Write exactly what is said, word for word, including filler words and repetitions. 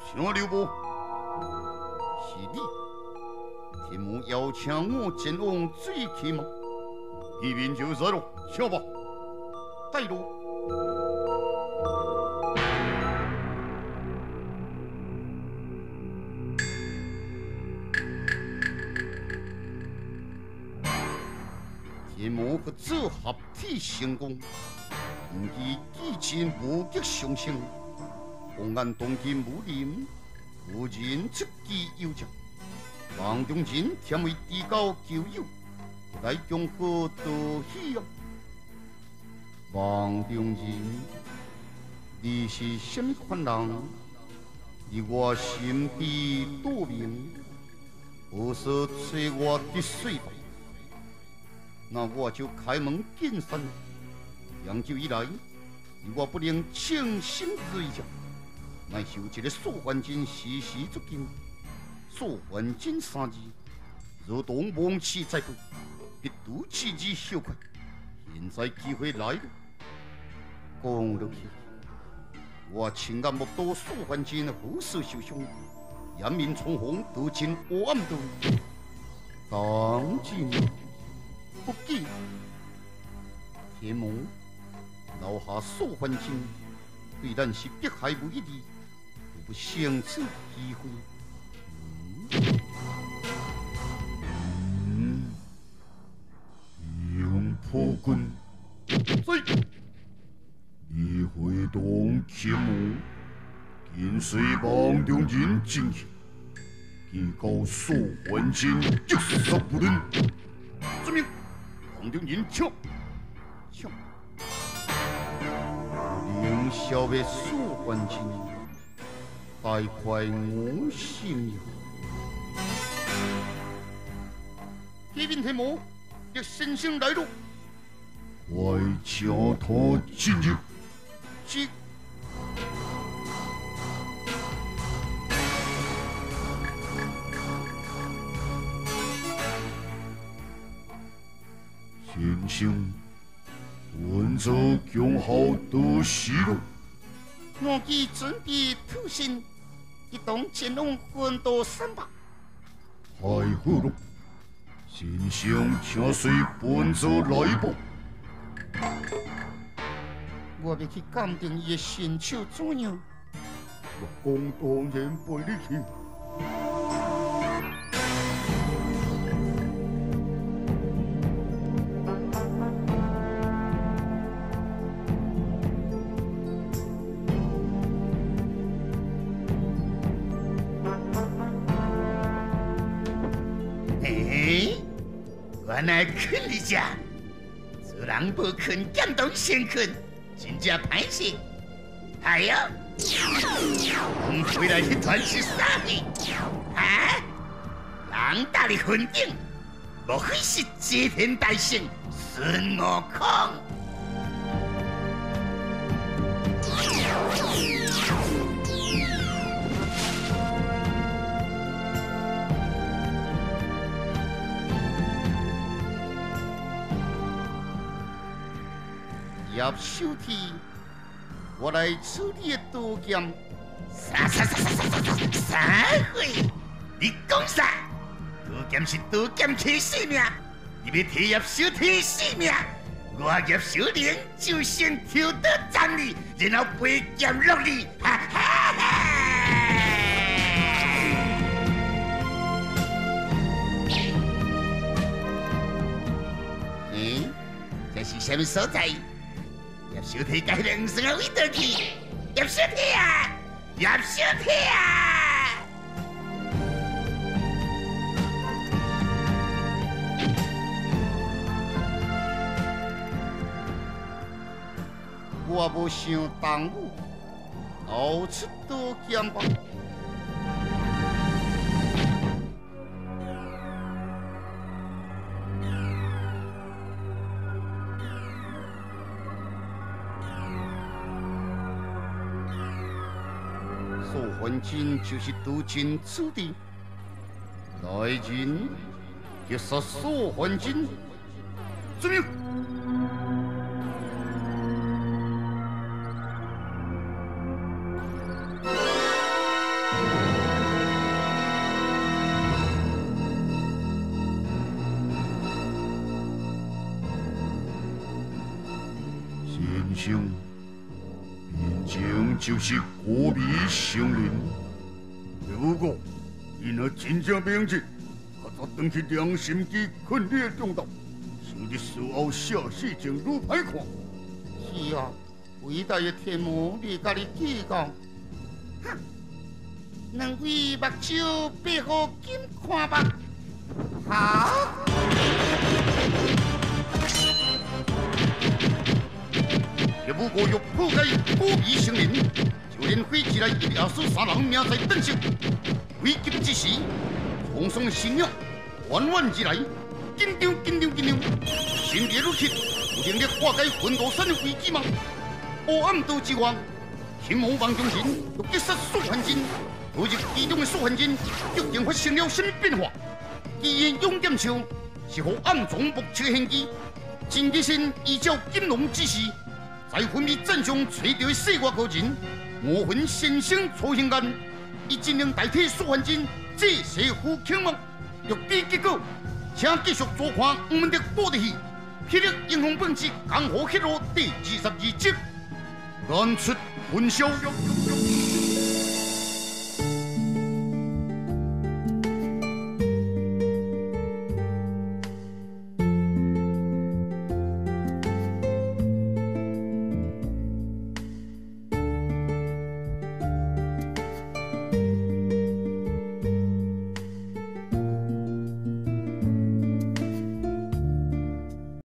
想留无？是你，天母邀请我前往水去吗？一面就在咯，想吧，带路。天母和这合体成功，唔知几前无极上升，公安东京武林，无人出击有将。王中人添为地高旧友，来共和都喜啊！王中人，你是什么款人？你我心知肚明，不是催我的水吧？那我就开门见山，长久以来，我不能轻心之一下，乃是有一个素还真时时足经，素还真三字，如同忘气在背，必读气之小快。现在机会来了，讲落去，我亲眼目睹素还真虎视受伤，颜面冲红，都进黑暗中，当今。不记，天母留下素还真，对咱是迫害无益的，不相此机会。嗯，用破棍，在你会动天母，跟随王中人进去，提高素还真一杀不能。遵命。王中人抢抢，凌霄的素还真，大快我心呀！这边天母，要先行来路，快将他进入。是。先生，本座强好得喜了。我已准备土信，一同前往魂斗山吧。太好了，先生，请随本座来吧。我要去鉴定伊的身手怎样？我讲当然陪你去。原来肯你家，这人不肯感动先肯，真正歹势。哎呀，你回来一团是啥物？啊？人大的魂顶，莫非是齐天大圣孙悟空？叶小天，我来处理的刀剑。啥啥啥啥啥啥啥回？你讲啥？刀剑是刀剑起性命，你要替叶小天性命，我叶小玲就先挑刀斩你，然后背剑落你，哈哈哈！嗯，这是什么所在？叶小天带两双啊，位倒去！叶小天啊，叶小天啊！我无想耽误，熬出刀剑吧。素还真就是刀剑此地，来人劫杀素还真，遵命。 先生，面前就是国米圣人。如果伊若真正明智，他则转去良心机困你的中道，想日事后下死情愈歹看。是啊，伟大的天母，你甲你计较。哼，两位目睭闭好紧看吧。好。也不过欲破解国米圣人，就连飞起来一夜死三人命在等息。危急之时，匆匆心鸟，缓缓而来，紧张紧张紧张，心烈如铁，有能力化解魂斗山的危机吗？黑暗道之外，天魔梦中人欲击杀苏焕真，昨日其中的苏焕真究竟发生了什么变化？其言勇剑鞘是乎暗中目测献机，真日先依照金龙指示，在分别战上找到世外高人，我魂先生初行案，以尽量代替苏焕真这世夫卿吗？欲知结果，请继续收看我们的播的戏《霹雳英雄本事江湖黑路》第二十二集，演出混淆。